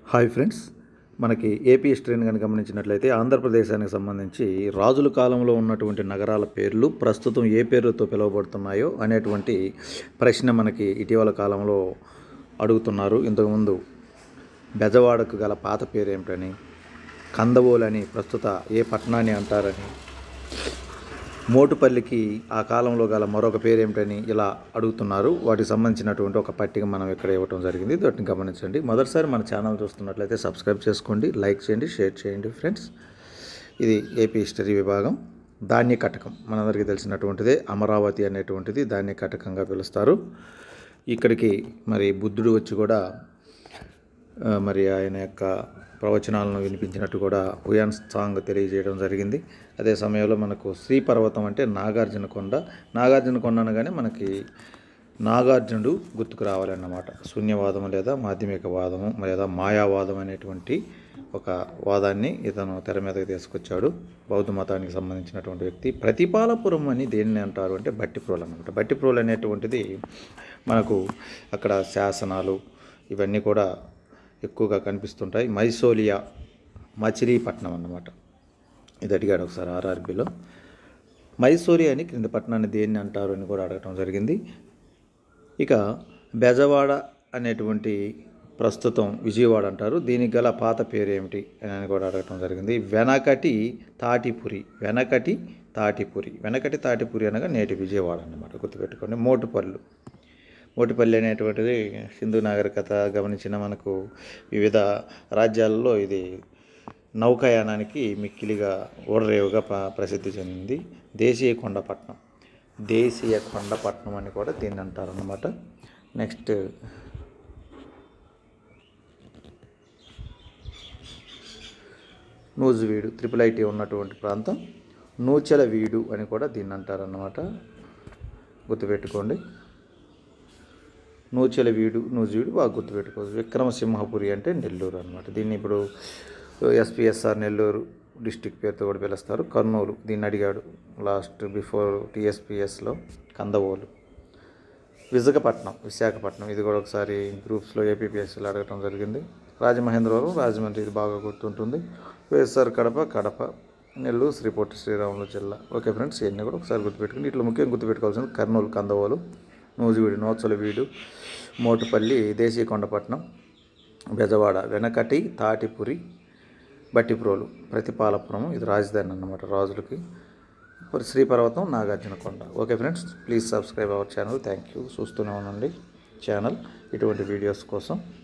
Hi friends, మనకి AP హిస్టరీని కనుక గమనించినట్లయితే ఆంధ్రప్రదేశానికి సంబంధించి రాజుల కాలంలో ఉన్నటువంటి నగరాల పేర్లు ప్రస్తుతం ఏ పేర్లతో పిలువబడుతున్నాయో అనేటువంటి ప్రశ్న మనకి ఇటీవల కాలంలో అడుగుతున్నారు. ఇంతకుముందు బెజవాడకు గల పాత పేరు ఏమిటని, కందవోలు అని ప్రస్తుత ఏ పట్టణాన్ని అంటారని, మోటుపల్లికి ఆ కాలంలో గల మరొక పేరు ఏమిటని ఇలా అడుగుతున్నారు. వాటికి సంబంధించినటువంటి ఒక పట్టిక మనం ఇక్కడ ఇవ్వడం జరిగింది. వాటిని గమనించండి. మొదటిసారి మన ఛానల్ చూస్తున్నట్లయితే సబ్స్క్రైబ్ చేసుకోండి, లైక్ చేయండి, షేర్ చేయండి ఫ్రెండ్స్. ఇది ఏపీ హిస్టరీ విభాగం. ధాన్య కటకం మనందరికీ తెలిసినటువంటిదే. అమరావతి అనేటువంటిది ధాన్య కటకంగా పిలుస్తారు. ఇక్కడికి మరి బుద్ధుడు వచ్చి కూడా మరి ఆయన యొక్క ప్రవచనాలను వినిపించినట్టు కూడా హుయాన్ సాంగ్ తెలియజేయడం జరిగింది. అదే సమయంలో మనకు శ్రీపర్వతం అంటే నాగార్జున కొండ. నాగార్జున కొండ అనగానే మనకి నాగార్జునుడు గుర్తుకు రావాలన్నమాట. శూన్యవాదం లేదా మాధ్యమిక వాదము లేదా మాయావాదం అనేటువంటి ఒక వాదాన్ని ఇతను తెర మీదకి తీసుకొచ్చాడు. బౌద్ధ మతానికి సంబంధించినటువంటి వ్యక్తి. ప్రతిపాలపురం అని దేన్ని అంటారు అంటే బట్టిప్రోలు అన్నమాట. బట్టిప్రోలు అనేటువంటిది మనకు అక్కడ శాసనాలు ఇవన్నీ కూడా ఎక్కువగా కనిపిస్తుంటాయి. మైసోలియా మచిలీపట్నం అన్నమాట. ఇది అడిగాడు ఒకసారి ఆర్ఆర్బిలో. మైసోలియా అని క్రింద పట్టణాన్ని దేన్ని అంటారు అని కూడా అడగటం జరిగింది. ఇక బెజవాడ అనేటువంటి ప్రస్తుతం విజయవాడ అంటారు. దీనికి గల పాత పేరు ఏమిటి అని కూడా అడగటం జరిగింది. వెనకటి తాటిపురి. వెనకటి తాటిపురి అనగా నేటి విజయవాడ అన్నమాట. గుర్తుపెట్టుకోండి. మోటుపల్లి అనేటువంటిది సింధు నాగరికత గమనించిన మనకు వివిధ రాజ్యాలలో ఇది నౌకాయానానికి మిక్కిలిగా ఓడరేవుగా ప్రసిద్ధి చెందింది. దేశీయ కొండపట్నం అని కూడా దీన్ని అంటారు అన్నమాట. నెక్స్ట్ నూజివీడు IIIT ఉన్నటువంటి ప్రాంతం. నూచెలవీడు అని కూడా దీన్ని అంటారన్నమాట. గుర్తుపెట్టుకోండి. నూజివీడు బాగా గుర్తుపెట్టుకోవచ్చు. విక్రమసింహపురి అంటే నెల్లూరు అనమాట. దీన్ని ఇప్పుడు SPSR నెల్లూరు డిస్టిక్ పేరుతో కూడా పిలుస్తారు. కర్నూలు దీన్ని అడిగాడు బిఫోర్ TSPSలో. కందవోలు. విశాఖపట్నం ఇది కూడా ఒకసారి గ్రూప్స్లో APPSలో అడగటం జరిగింది. రాజమహేంద్రవరం రాజమండ్రి ఇది బాగా గుర్తుంటుంది. వైఎస్ఆర్ కడప నెల్లూరు శ్రీ పొట్టి శ్రీరాములు జిల్లా. ఓకే ఫ్రెండ్స్, ఇవన్నీ కూడా ఒకసారి గుర్తుపెట్టుకుని ఇట్లా ముఖ్యంగా గుర్తుపెట్టుకోవాల్సింది కర్నూలు, కందవోలు, నూజివీడు, నూచెలవీడు, మోటుపల్లి, దేశీయ కొండపట్నం, బెజవాడ, వెనకటి తాటిపురి, బట్టిప్రోలు, ప్రతిపాలపురం ఇది రాజధాని అన్నమాట రాజులకి. Sriparvatam, Nagarjuna Konda. Okay friends, please subscribe our channel. Thank you. చూస్తూనే ఉండండి ఛానల్ ఇటువంటి వీడియోస్ కోసం.